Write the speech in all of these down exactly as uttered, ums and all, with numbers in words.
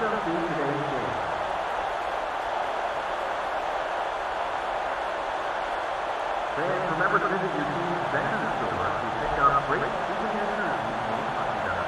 Welcome to today's game. Fans, remember to visit your team's vendor store to pick up great season jerseys and merchandise.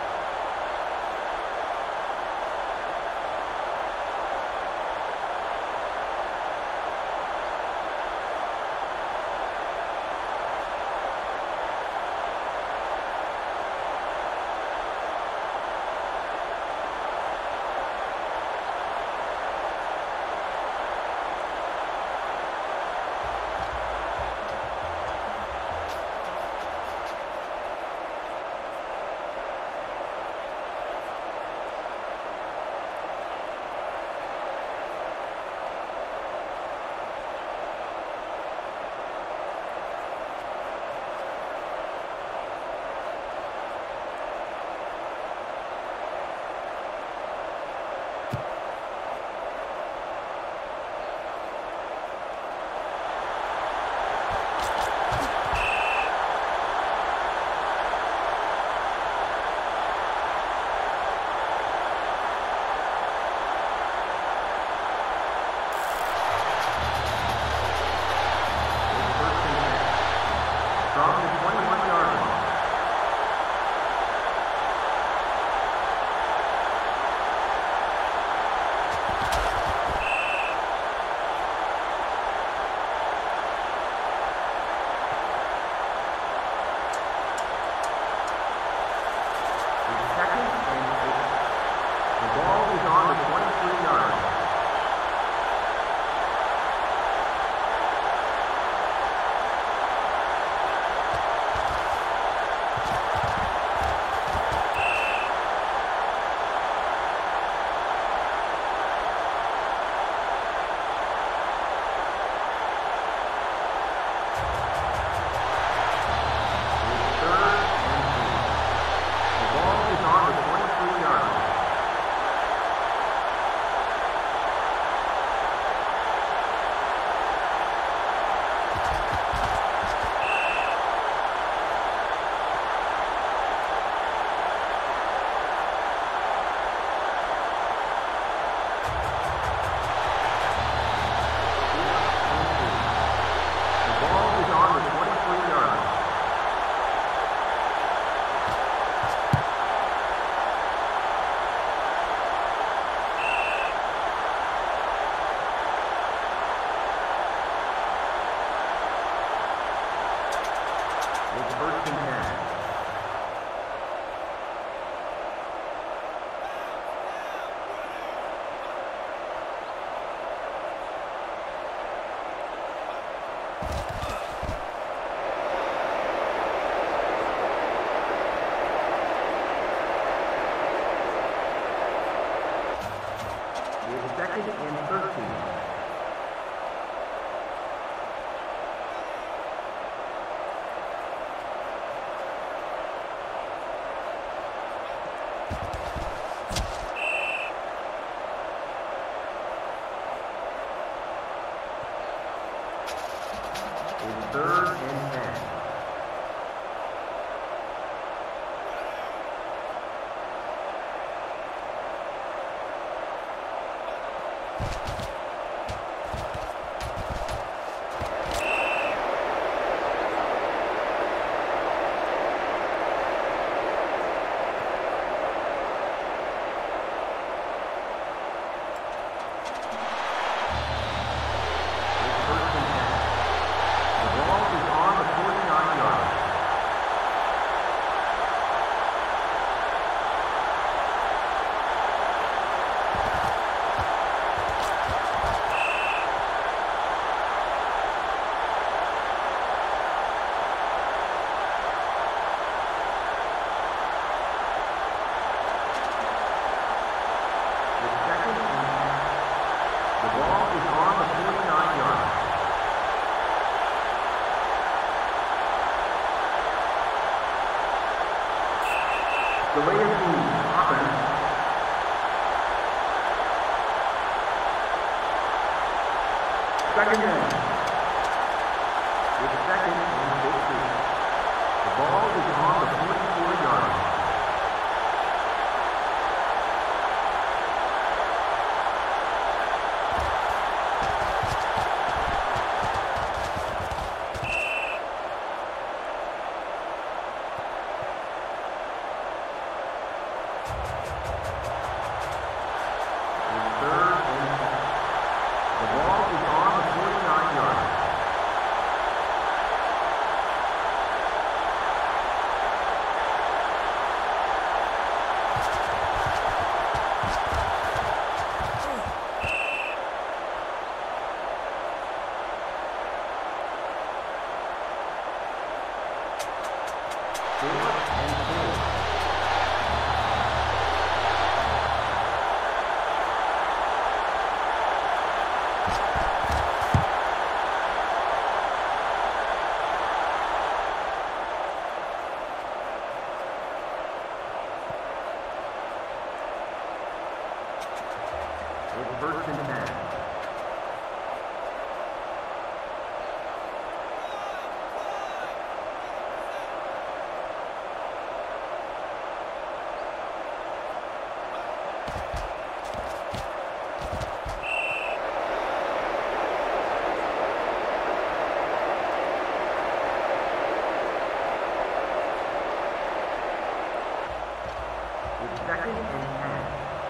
Second and thirteen. It's third and ten. The way is moved. Offense. Second down. With a second and fifteen. The ball is on the forty-four yard line. It's first and ten. Second and ten.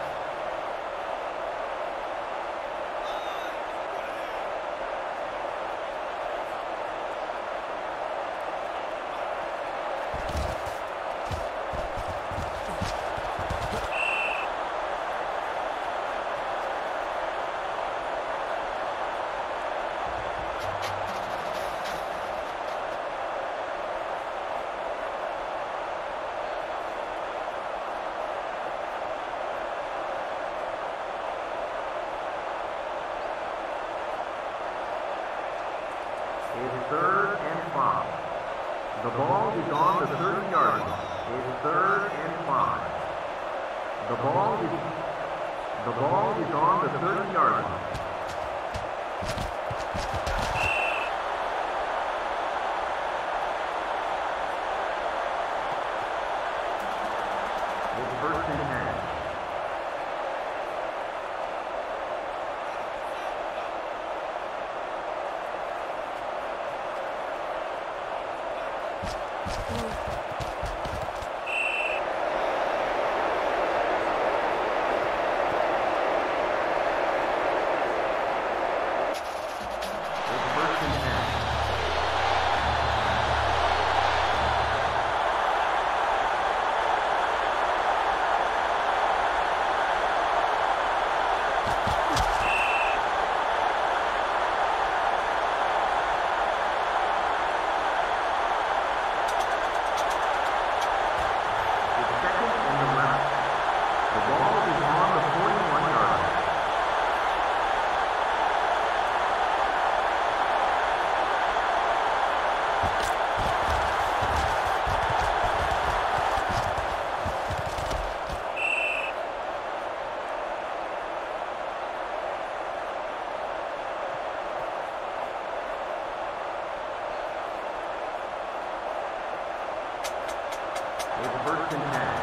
It's third and five. The ball is on the thirty-yard line. It's third and five. The ball is the ball is on the thirty-yard line. It's first and ten. It's first and ten.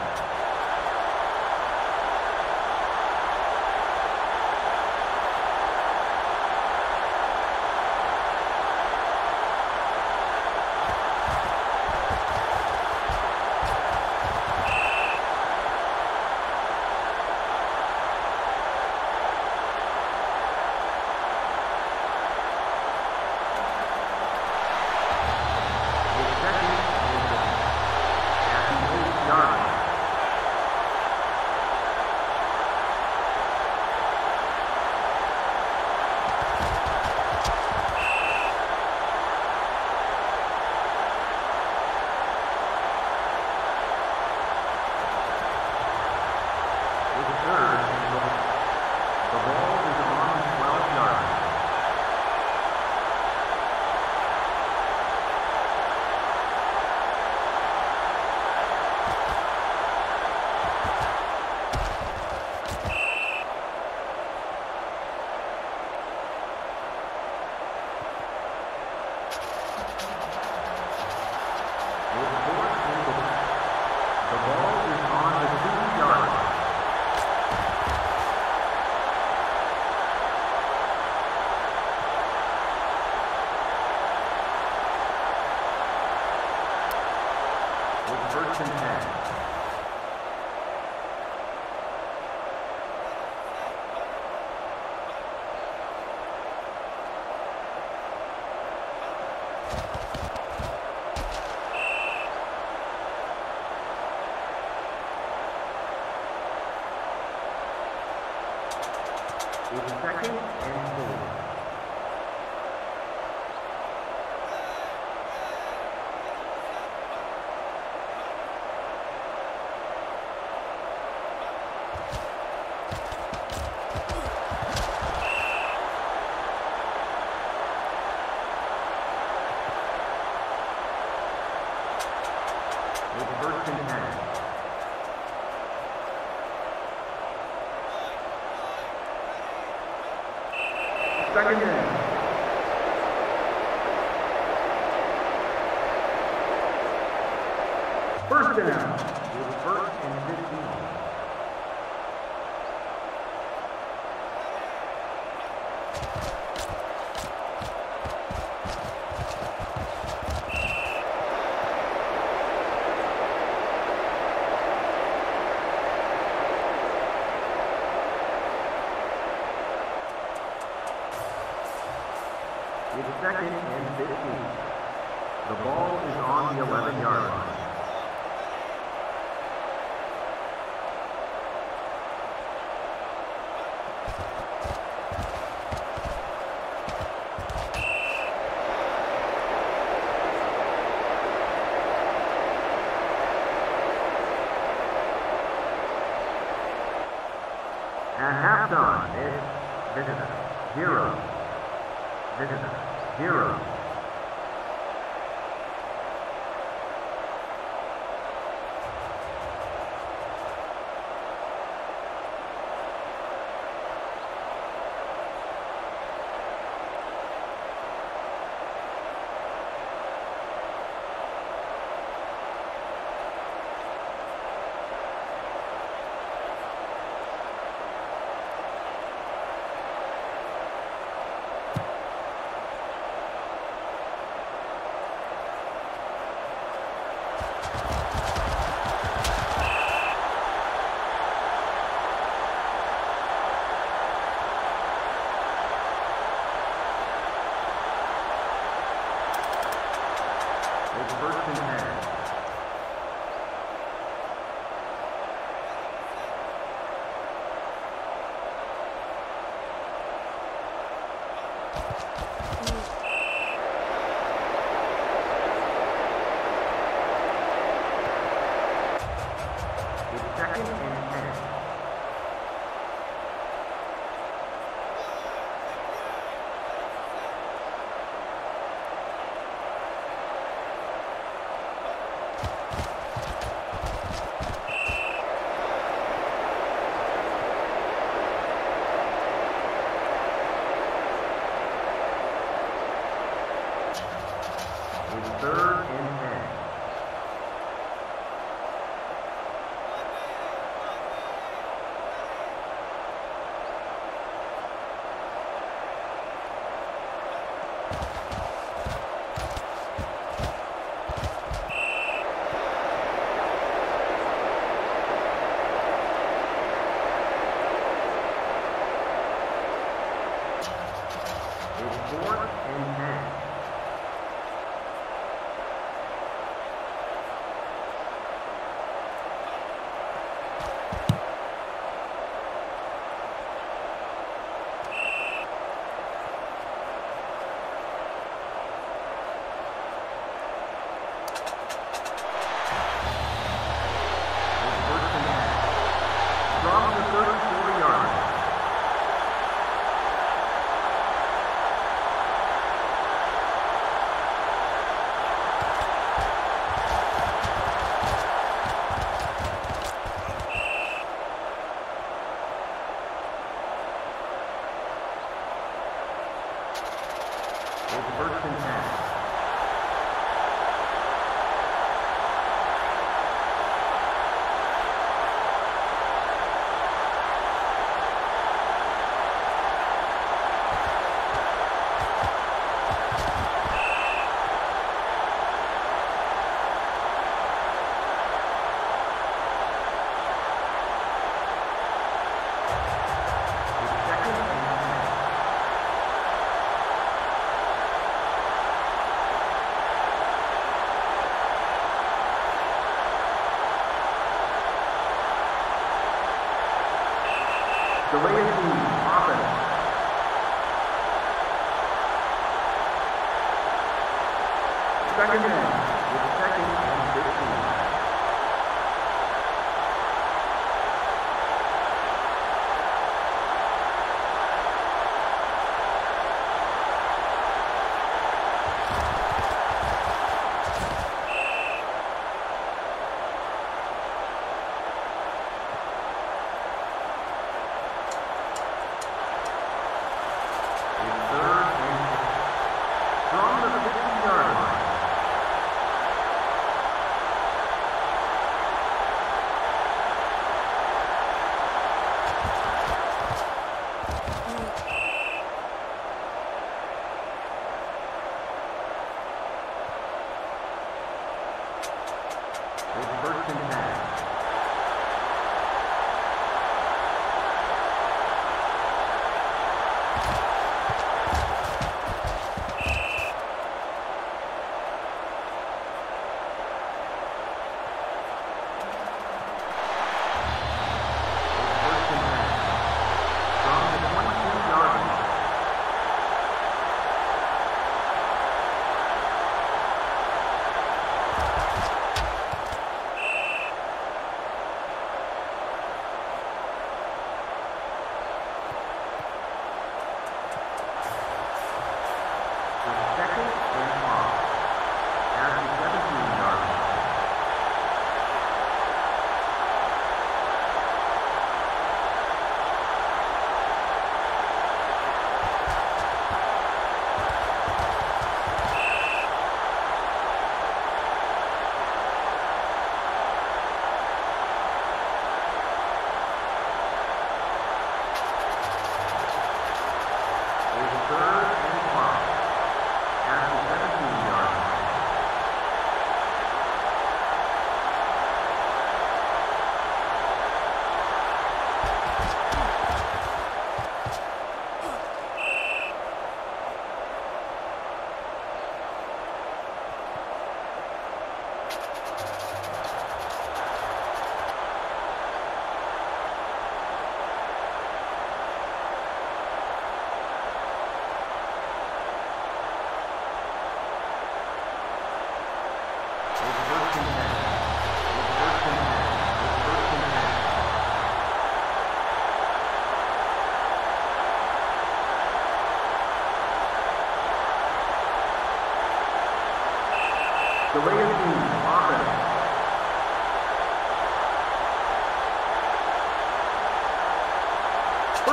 First and ten. It's second and four. It's first and ten. Second down. First down. It's first and fifteen. It's second and fifteen. The ball is on the eleven-yard line. At halftime, it's visitor zero. Visitor zero. It's first and ten. It's second and ten. It's third and ten. It's fourth and ten. From the thirty-four yard line. It's first and ten. Delay of game, offense. Second down, with second and fifteen. It's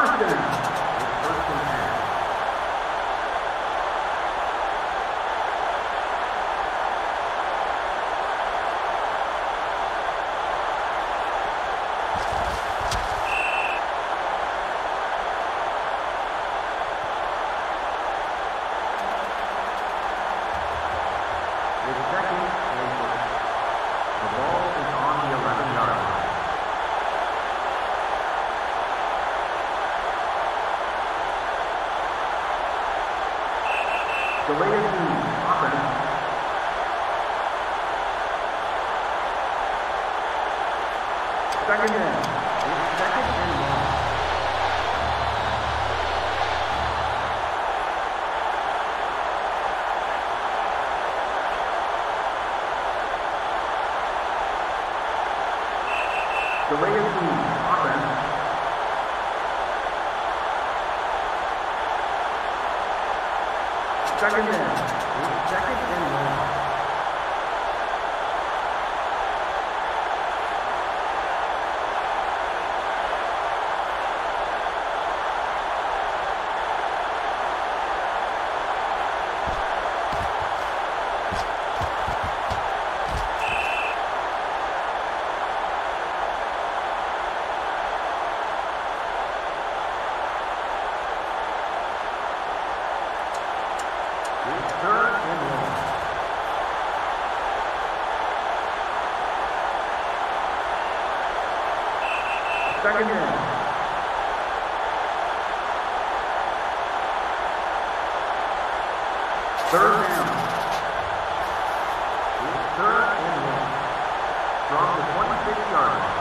first down. It's first and ten. It's second and one. The ball is on the eleven-yard line. Delay of game, offense. Second down. It's second and one. Delay of game, offense. Second down. It's second and one. It's third and one. Second down. Third down. It's third and one. From the twenty-six-yard line.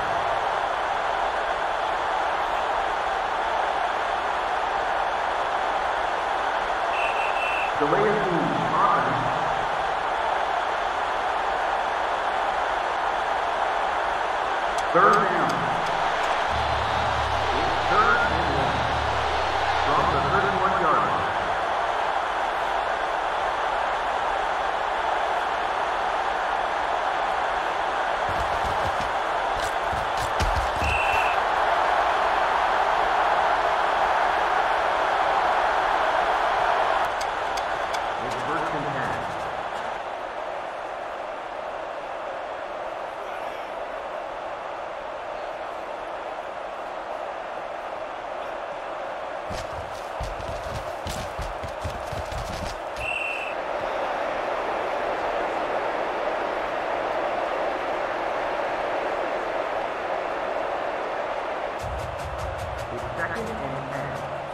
Delay of game, offense. Third down. It's third and one. From the thirty-one-yard line. It's first and ten. It's second and ten.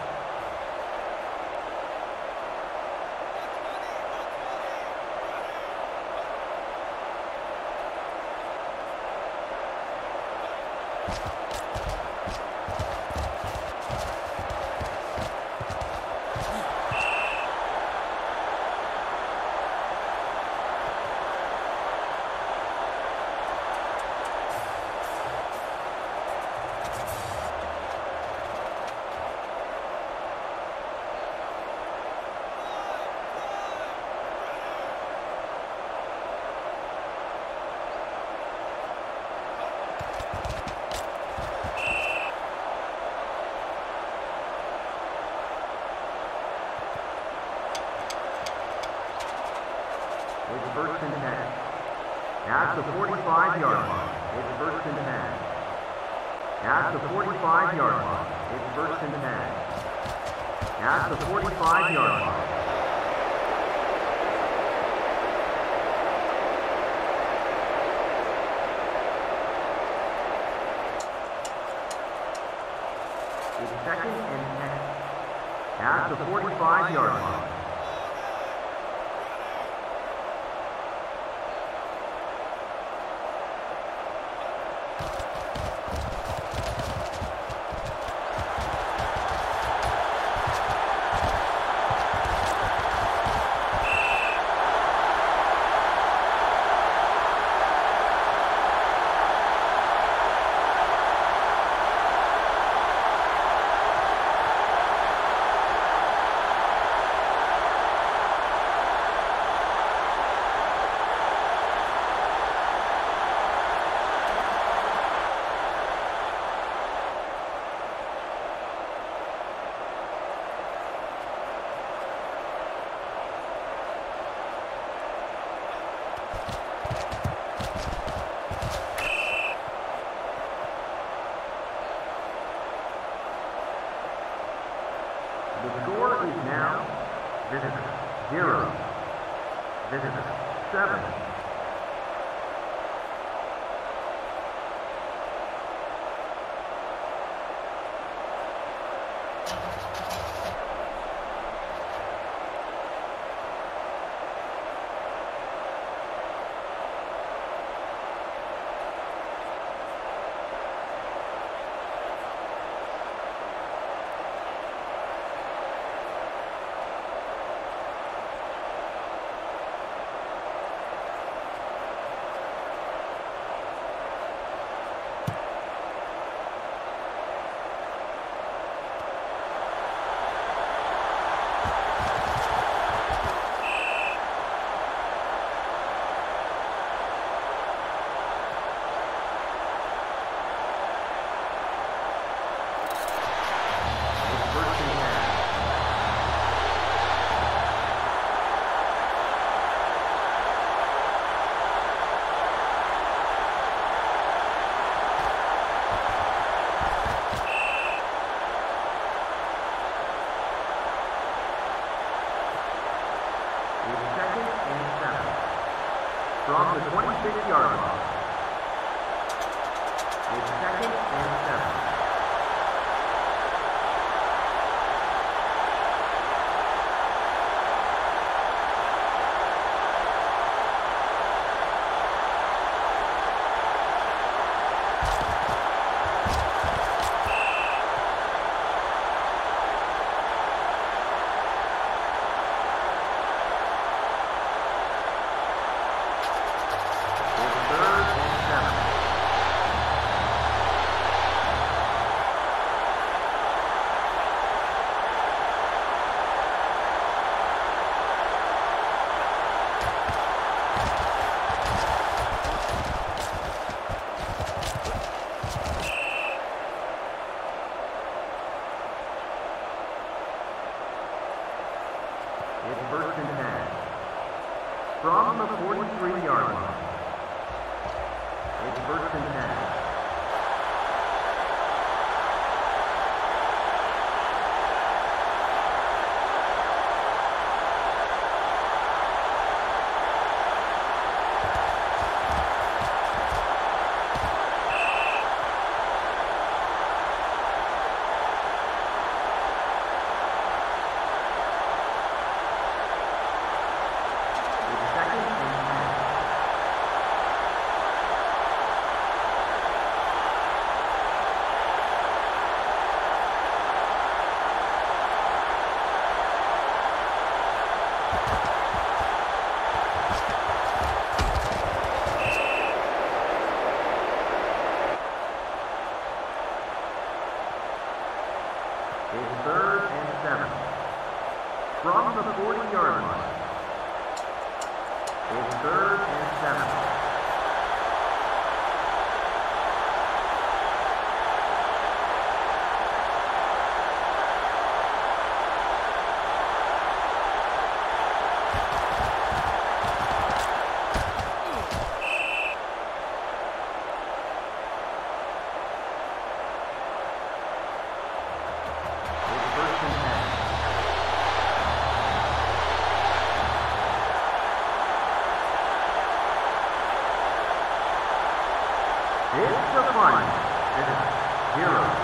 It's first and ten. At the forty-five-yard line, it's first and ten. At the forty-five-yard line, it's first and ten. At the forty-five-yard line. It's second and ten. At the forty-five-yard line. The score is now Visitor zero, Visitor seven. From the twenty-six yard line. It's second and seven. It's first and ten. From the forty-three yard line. It's first and ten. It's third and seven. From the forty yard line. It's third and seven. It's the final. It is zero.